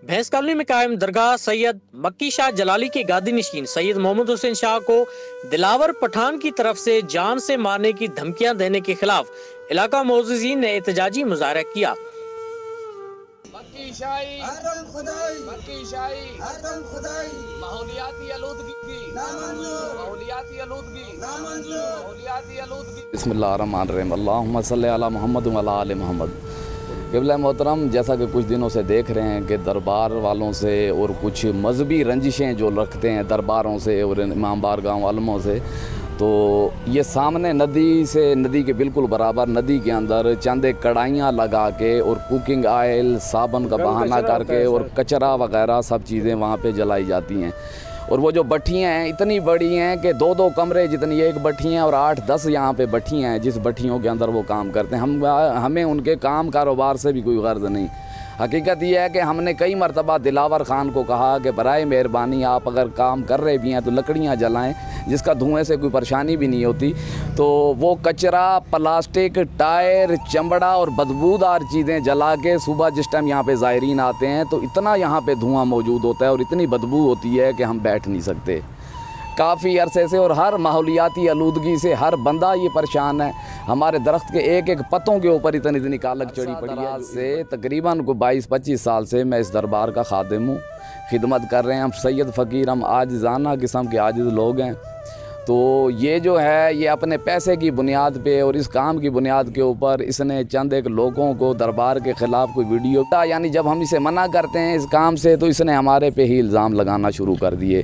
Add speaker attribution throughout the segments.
Speaker 1: भैंस कॉलोनी में कायम दरगाह सैयद मक्की शाह जलाली के गादी नशीन सैयद मोहम्मद हुसैन शाह को दिलावर पठान की तरफ से जान से मारने की धमकियां देने के खिलाफ इलाका मोअज़्ज़िज़ीन ने एहतजाजी मुजाहरा किया।
Speaker 2: बिस्मिल्लाहिर्रहमानिर्रहीम अल्लाहुम्मा सल्ली अला मुहम्मद व अला आलि मुहम्मद। क़िबला मोहतरम, जैसा कि कुछ दिनों से देख रहे हैं कि दरबार वालों से और कुछ मजहबी रंजिशें जो रखते हैं दरबारों से और इमाम बारगाह वालों से, तो ये सामने नदी के बिल्कुल बराबर नदी के अंदर चंद कढ़ाइयाँ लगा के और कुकिंग ऑयल साबुन का बहाना करके और कचरा वगैरह सब चीज़ें वहाँ पे जलाई जाती हैं। और वो जो भट्ठियाँ हैं इतनी बड़ी हैं कि 2-2 कमरे जितनी एक भट्ठी हैं और 8-10 यहाँ पे भट्ठियाँ हैं जिस भट्ठियों के अंदर वो काम करते हैं। हमें उनके काम कारोबार से भी कोई गर्ज नहीं। हकीकत यह है कि हमने कई मरतबा दिलावर ख़ान को कहा कि बराए मेहरबानी आप अगर काम कर रहे भी हैं तो लकड़ियाँ जलाएं, जिसका धुएं से कोई परेशानी भी नहीं होती। तो वो कचरा, प्लास्टिक, टायर, चमड़ा और बदबूदार चीज़ें जला के सुबह जिस टाइम यहाँ पे ज़ायरीन आते हैं तो इतना यहाँ पे धुआं मौजूद होता है और इतनी बदबू होती है कि हम बैठ नहीं सकते काफ़ी अरसे से। और हर माहौलियाती आलूदगी से हर बंदा ये परेशान है। हमारे दरख्त के एक एक पत्तों के ऊपर इतनी कालक चढ़ी पड़ी है। से तकरीबन को 22-25 साल से मैं इस दरबार का खादिम हूँ, खिदमत कर रहे हैं। हम सैयद फ़कीर, हम आजिज़ाना किस्म के आजिज़ लोग हैं। तो ये जो है ये अपने पैसे की बुनियाद पे और इस काम की बुनियाद के ऊपर इसने चंद एक लोगों को दरबार के ख़िलाफ़ कोई वीडियो, यानी जब हम इसे मना करते हैं इस काम से तो इसने हमारे पे ही इल्ज़ाम लगाना शुरू कर दिए।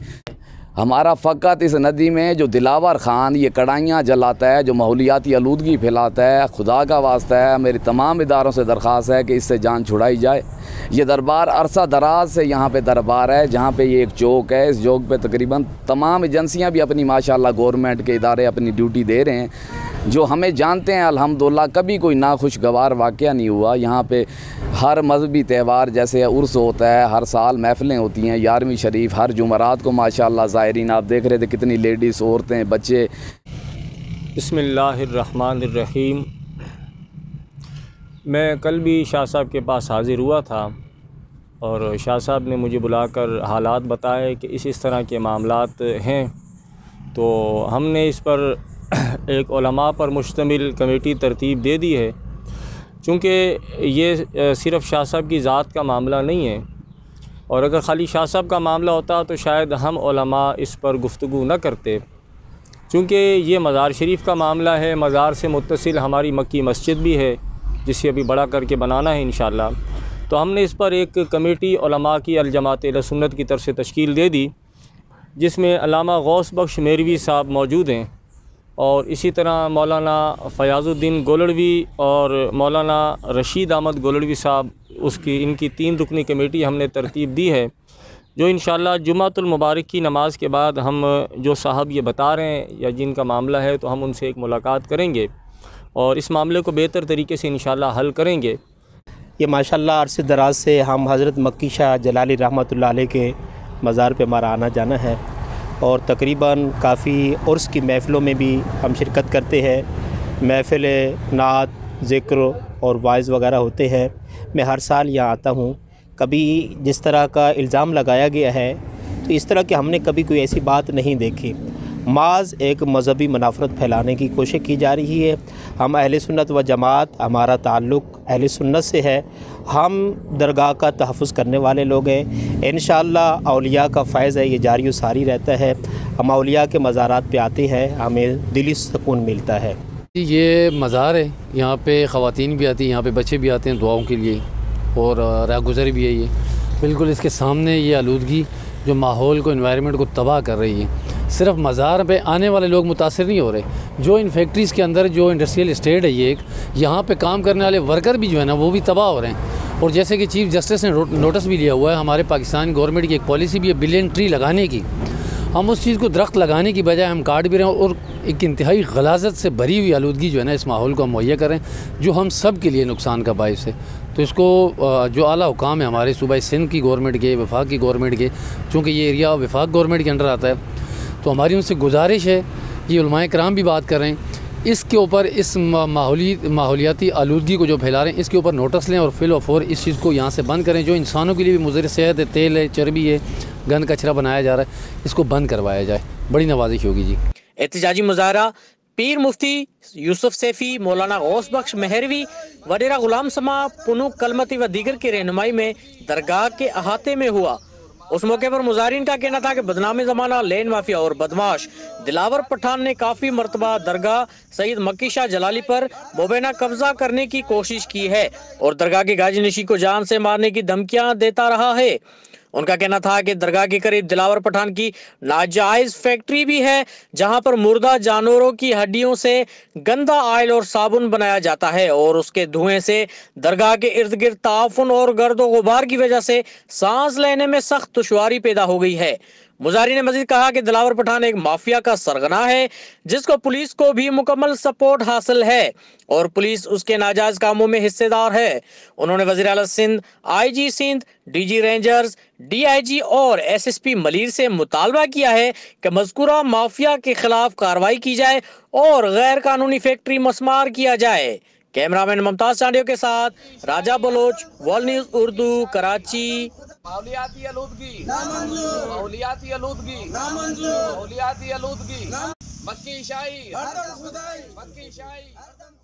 Speaker 2: हमारा फ़कत इस नदी में जो दिलावर ख़ान ये कढ़ाइयाँ जलाता है, जो माहौलियाती आलूदगी फैलाता है, खुदा का वास्ता है मेरी तमाम इदारों से दरख्वास्त है कि इससे जान छुड़ाई जाए। ये दरबार अरसा दराज से यहाँ पे दरबार है, जहाँ पे ये एक चौक है। इस चौक पे तकरीबन तमाम एजेंसियाँ भी अपनी माशाल्लाह गवर्नमेंट के इदारे अपनी ड्यूटी दे रहे हैं, जो हमें जानते हैं अल्हम्दुलिल्लाह कभी कोई नाखुशगवार वाक़या नहीं हुआ। यहाँ पे हर मजहबी त्यौहार जैसे उर्स होता है, हर साल महफ़िलें होती हैं, 11वीं शरीफ हर जुमरात को माशाल्लाह ज़ायरीन आप देख रहे थे कितनी लेडीज़, औरतें, बच्चे।
Speaker 3: बिस्मिल्लाहिर्रहमानिर्रहीम। मैं कल भी शाह साहब के पास हाज़िर हुआ था और शाह साहब ने मुझे बुलाकर हालात बताए कि इस तरह के मामलात हैं। तो हमने इस पर एक उलमा पर मुश्तमिल कमेटी तरतीब दे दी है। चूँकि ये सिर्फ़ शाह साहब की ज़ात का मामला नहीं है और अगर ख़ाली शाह साहब का मामला होता तो शायद हम उलमा इस पर गुफ्तगू न करते। चूँकि ये मज़ार शरीफ का मामला है, मज़ार से मुत्तसिल हमारी मक्की मस्जिद भी है जिसे अभी बड़ा करके बनाना है इंशाअल्लाह। तो हमने इस पर एक कमेटी उलमा की अल जमात अहले सुन्नत की तरफ से तश्कील दे दी, जिसमें अल्लामा गौस बख्श मेरवी साहब मौजूद हैं और इसी तरह मौलाना फ़याज़ुद्दीन गोलड़वी और मौलाना रशीद अहमद गोलड़वी साहब, इनकी 3 रुकनी कमेटी हमने तरतीब दी है, जो इंशाअल्लाह जुम्मतुल मुबारक की नमाज़ के बाद हम जो साहब ये बता रहे हैं या जिनका मामला है तो हम उनसे एक मुलाकात करेंगे और इस मामले को बेहतर तरीके से इंशाअल्लाह हल करेंगे।
Speaker 4: ये माशाअल्लाह अरसे दराज से हम हज़रत मक्की शाह जलाली रहमतुल्लाह अलैह के मज़ार पे हमारा आना जाना है और तकरीबन काफ़ी उर्स की महफ़िलों में भी हम शिरकत करते हैं। महफ़िल नात, ज़िक्र और वाइज़ वगैरह होते हैं। मैं हर साल यहाँ आता हूँ। कभी जिस तरह का इल्ज़ाम लगाया गया है तो इस तरह की हमने कभी कोई ऐसी बात नहीं देखी। माज़ एक मज़हबी मुनाफ़रत फैलाने की कोशिश की जा रही है। हम अहले सुन्नत व जमात, हमारा ताल्लुक़ अहले सुन्नत से है। हम दरगाह का तहफ़्फ़ुज़ करने वाले लोग हैं। इंशाअल्लाह औलिया का फ़ैज़ है, ये जारी व सारी रहता है। हम औलिया के मज़ारात पे आते हैं, हमें दिली सुकून मिलता है।
Speaker 5: ये मज़ार है, यहाँ पे ख़वातीन भी आती हैं, यहाँ पे बच्चे भी आते हैं दुआओं के लिए और राहगुज़र भी है। ये बिल्कुल इसके सामने ये आलूदगी जो माहौल को, एनवायरनमेंट को तबाह कर रही है। सिर्फ मज़ार पे आने वाले लोग मुतासिर नहीं हो रहे, जो इन फैक्ट्रीज़ के अंदर जो इंडस्ट्रियल इस्टेट है ये एक, यहाँ पे काम करने वाले वर्कर भी जो है ना वो भी तबाह हो रहे हैं। और जैसे कि चीफ़ जस्टिस ने नोटिस भी लिया हुआ है, हमारे पाकिस्तान गवर्नमेंट की एक पॉलिसी भी है बिलियन ट्री लगाने की। हम उस चीज़ को दरख्त लगाने की बजाय हम काट भी रहे हैं और एक इंतहाई गलाजत से भरी हुई आलूदगी जो है ना इस माहौल को हम मुहैया करें, जो हम सब के लिए नुकसान का बाइस है। तो इसको जो आला हुकाम है हमारे सूबा सिंध की गवर्नमेंट के, वफाक की गवर्नमेंट के, चूँकि ये एरिया वफाक गवर्नमेंट के अंडर आता है, तो हमारी उनसे गुजारिश है, ये उलमाए कराम भी बात कर रहे हैं इसके ऊपर इस माहौलियाती आलूदगी को जो फैला रहे हैं इसके ऊपर नोटिस लें और फिल और फोर इस चीज़ को यहाँ से बंद करें। जो इंसानों के लिए भी मुज़र सेहत है, तेल है, चर्बी है, गंद कचरा बनाया जा रहा है, इसको बंद करवाया जाए। बड़ी नवाजिश होगी जी।
Speaker 1: एहतजाजी मुजाहरा पीर मुफ्ती यूसुफ सैफी, मौलाना गौस बख्श मेहरवी, वडेरा गुलाम समा, पुनुक कलमती व दीगर की रहनुमाई में दरगाह के अहाते में हुआ। उस मौके पर मुजाहिरीन का कहना था कि बदनामी जमाना लैंड माफिया और बदमाश दिलावर पठान ने काफी मरतबा दरगाह सैयद मक्की शाह जलाली पर मुबैना कब्जा करने की कोशिश की है और दरगाह के गाजी नशी को जान से मारने की धमकियां देता रहा है। उनका कहना था कि दरगाह के करीब दिलावर पठान की नाजायज फैक्ट्री भी है जहां पर मुर्दा जानवरों की हड्डियों से गंदा ऑयल और साबुन बनाया जाता है और उसके धुएं से दरगाह के इर्द गिर्द ताफुन और गर्दो गुबार की वजह से सांस लेने में सख्त दुश्वारी पैदा हो गई है। मुजाहिरीन ने मजीद कहा कि दिलावर पठान एक माफिया का सरगना है जिसको पुलिस को भी मुकम्मल सपोर्ट हासिल है और पुलिस उसके नाजायज कामों में हिस्सेदार है। उन्होंने वज़ीर आला Sindh, IG Sindh, DG rangers, DIG और SSP मलीर से मुतालबा किया है कि मज़कूरा माफिया के खिलाफ कार्रवाई की जाए और गैर कानूनी फैक्ट्री मस्मार किया जाए। कैमरामैन मुमताज चांडियों के साथ राजा बलोच, वर्ल्ड न्यूज़ उर्दू, कराची।
Speaker 2: माहौलियाती आलूदगी नामंजूर, माहौलियाती आलूदगी नामंजूर, माहौलियाती आलूदगी, मक्की शाही, मक्की शाही।